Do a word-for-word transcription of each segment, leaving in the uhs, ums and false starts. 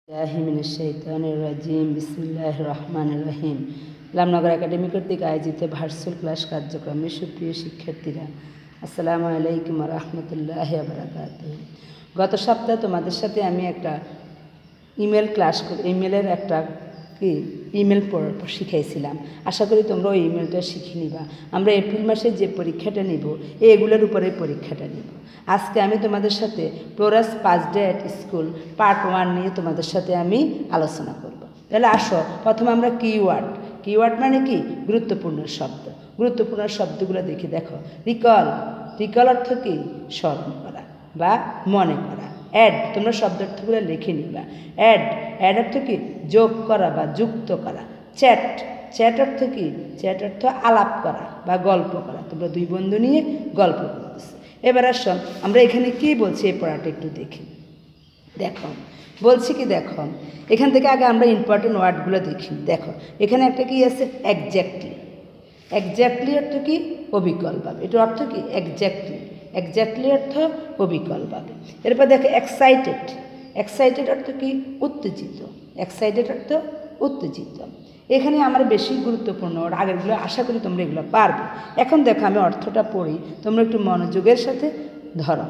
বিসমিল্লাহির রহমানির রহিম। ইসলামনগর একাডেমি কর্তৃক আয়োজিত ভার্চুয়াল ক্লাস কার্যক্রমে সুপ্রিয় শিক্ষার্থীরা, আসসালামু আলাইকুম ওয়া রাহমাতুল্লাহি ওয়া বারাকাতুহু। গত সপ্তাহে তোমাদের সাথে আমি একটা ইমেল ক্লাস ইমেলের একটা কি ইমেল শিখাইছিলাম। আশা করি তোমরা ওই ইমেলটা শিখে নিবা। আমরা এপ্রিল মাসে যে পরীক্ষাটা নিব এগুলোর উপরে পরীক্ষাটা নিব। আজকে আমি তোমাদের সাথে প্লোরাস পাঁচ day at school part one নিয়ে তোমাদের সাথে আমি আলোচনা করব। তাহলে আসো, প্রথমে আমরা কিওয়ার্ড কিওয়ার্ড মানে কি গুরুত্বপূর্ণ শব্দ। গুরুত্বপূর্ণ শব্দগুলো দেখি। দেখো, রিকল রিকল অর্থ কি স্মরণ করা বা মনে করা। অ্যাড, তোমরা শব্দার্থগুলো লিখে নিবা। অ্যাড অ্যাড অর্থ কি যোগ করা বা যুক্ত করা। চ্যাট চ্যাট অর্থ কি চ্যাট অর্থ আলাপ করা বা গল্প করা। তোমরা দুই বন্ধু নিয়ে গল্প করতেছো। এবার আসো, আমরা এখানে কি বলছি এই পড়াটা একটু দেখি। দেখো বলছি কি, দেখো এখান থেকে আগে আমরা ইম্পর্টেন্ট ওয়ার্ডগুলো দেখি। দেখো এখানে একটা কি আছে, এক্স্যাক্টলি। এক্স্যাক্টলি অর্থ কি অবিকলভাবে। এটার অর্থ কি এক্স্যাক্টলি। এক্স্যাক্টলি অর্থ অবিকলভাবে। এরপর দেখো এক্সাইটেড। এক্সাইটেড অর্থ কি উত্তেজিত। এক্সাইটেড অর্থ উত্তেজিত। এখানে আমার বেশি গুরুত্বপূর্ণ ওর আগেরগুলো, আশা করি তোমরা এগুলো পারবে। এখন দেখো আমি অর্থটা পড়ি, তোমরা একটু মনোযোগের সাথে ধরো।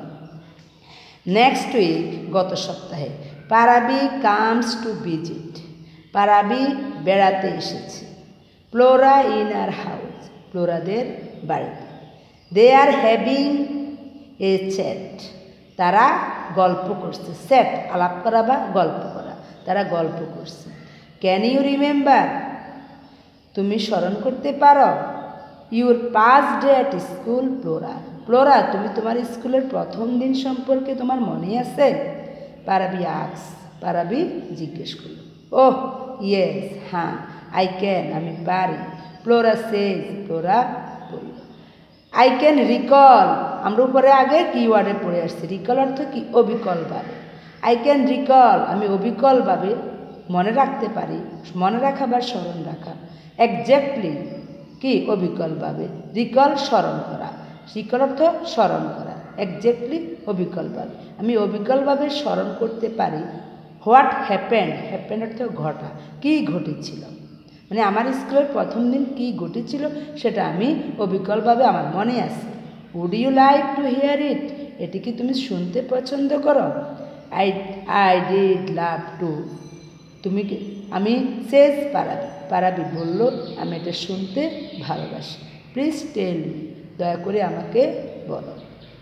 নেক্সট উইক, গত সপ্তাহে, Parabi comes to visit. Parabi বেড়াতে এসেছে। ফ্লোরা ইন আর হাউস, ফ্লোরাদের বাড়িতে। They are having a chat, তারা গল্প করছে। চ্যাট আলাপ করা বা গল্প করা, তারা গল্প করছে। ক্যান ইউ রিমেম্বার, তুমি স্মরণ করতে পারো? Your first day at school Flora, Flora তুমি তোমার স্কুলের প্রথম দিন সম্পর্কে তোমার মনে আছে? পারাবি আক্স, পারাবি জিজ্ঞেস করল। ওহ ইয়েস, হ্যাঁ। আই ক্যান, আমি পারি। ফ্লোরা সেজ, ফ্লোরা বলল। আই ক্যান রিকল, আমরা উপরে আগে কিওয়ার্ডে পড়ে আসছি। রিকল অর্থ কি অবিকলভাবে। আই ক্যান রিকল, আমি অবিকলভাবে মনে রাখতে পারি। মনে রাখা বা স্মরণ রাখা। এক্স্যাক্টলি কি অবিকলভাবে। রিকল স্মরণ করা। রিকল অর্থ স্মরণ করা। এক্স্যাক্টলি অবিকলভাবে, আমি অবিকলভাবে স্মরণ করতে পারি। হোয়াট হ্যাপেন্ড, হ্যাপেন্ড অর্থ ঘটা, কি ঘটেছিল। মানে আমার স্কুলের প্রথম দিন কি ঘটেছিল সেটা আমি অবিকলভাবে আমার মনে আছে। Would you like to hear it, এটি কি তুমি শুনতে পছন্দ করো? I I did love to, তুমি কি আমি সেজ পারাবি, পারাবি বলল আমি এটা শুনতে ভালোবাসি। প্লিজ টেল মি, দয়া করে আমাকে বলো।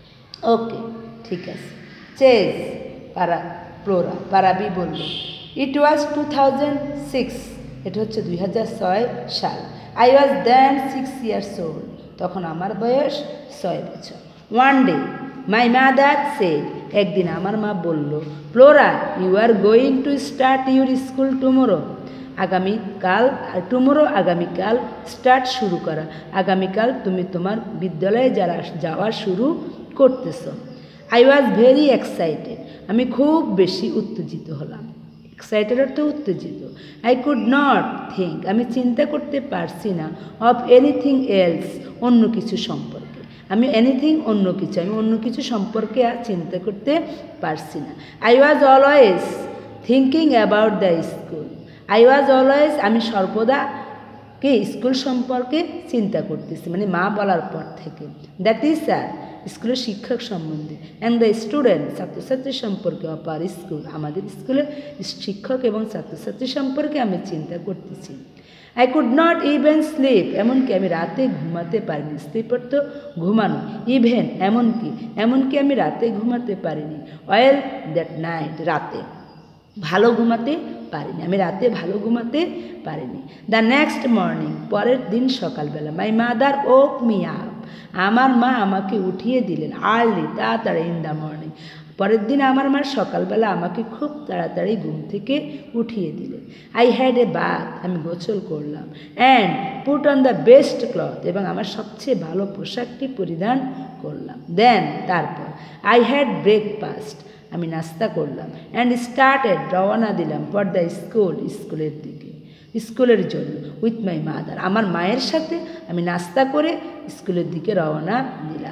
ওকে, ঠিক আছে। চেজ পারা ফ্লোরা, পারাবি বলল। It was two thousand six, এটা হচ্ছে দুই হাজার ছয় সাল। I was then six years old, তখন আমার বয়স ছয় বছর। One day my mother said, একদিন আমার মা বলল, Flora you are going to start your school tomorrow, আগামীকাল, টুমোরো আগামীকাল, স্টার্ট শুরু করা, আগামীকাল তুমি তোমার বিদ্যালয়ে যারা যাওয়া শুরু করতেছ। আই ওয়াজ ভেরি এক্সাইটেড, আমি খুব বেশি উত্তেজিত হলাম। এক্সাইটেড অর্থ উত্তেজিত। আই কুড নট থিঙ্ক, আমি চিন্তা করতে পারছি না। অফ এনিথিং এলস, অন্য কিছু সম্পর্কে। আমি এনিথিং অন্য কিছু, আমি অন্য কিছু সম্পর্কে আর চিন্তা করতে পারছি না। I was always thinking about the school, I was always, আমি সর্বদা কি স্কুল সম্পর্কে চিন্তা করতেছি, মানে মা বলার পর থেকে। দ্য টিচার, স্কুলের শিক্ষক সম্বন্ধে। অ্যান্ড দ্য স্টুডেন্ট, ছাত্রছাত্রী সম্পর্কে। অপার স্কুল, আমাদের স্কুলের শিক্ষক এবং ছাত্রছাত্রী সম্পর্কে আমি চিন্তা করতেছি। I could not even sleep, এমনকি আমি রাতে ঘুমাতে পারিনি। স্লিপ অর্থ ঘুমানো। ইভেন এমনকি, এমনকি আমি রাতে ঘুমাতে পারিনি। ওয়েল দ্যাট নাইট, রাতে ভালো ঘুমাতে পারিনি, আমি রাতে ভালো ঘুমাতে পারিনি। দ্য নেক্সট মর্নিং, পরের দিন সকালবেলা। My mother woke me up, আমার মা আমাকে উঠিয়ে দিলেন। আর্লি, তাড়াতাড়ি। ইন দ্য মর্নিং, পরের দিন আমার মা সকালবেলা আমাকে খুব তাড়াতাড়ি ঘুম থেকে উঠিয়ে দিলেন। আই হ্যাড এ বাথ, আমি গোসল করলাম। And put on the best cloth, এবং আমার সবচেয়ে ভালো পোশাকটি পরিধান করলাম। দেন, তারপর। আই হ্যাড ব্রেকফাস্ট, আমি নাস্তা করলাম। অ্যান্ড স্টার্টেড, রওনা দিলাম। ফর দ্য স্কুল, স্কুলের দিকে, স্কুলের জন্য। উইথ মাই মাদার, আমার মায়ের সাথে আমি নাস্তা করে স্কুলের দিকে রওনা দিলাম।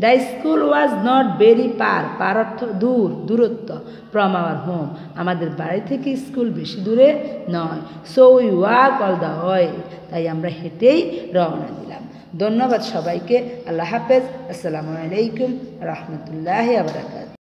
The school was not very far, far অর্থ দূর, দূরত্ব, ফ্রম আওয়ার হোম, আমাদের বাড়ি থেকে স্কুল বেশি দূরে নয়। So we walk all the way, তাই আমরা হেঁটেই রওনা দিলাম। ধন্যবাদ সবাইকে। আল্লাহ হাফেজ। আসসালামু আলাইকুম রহমতুল্লাহি ওয়া বারাকাতুহু।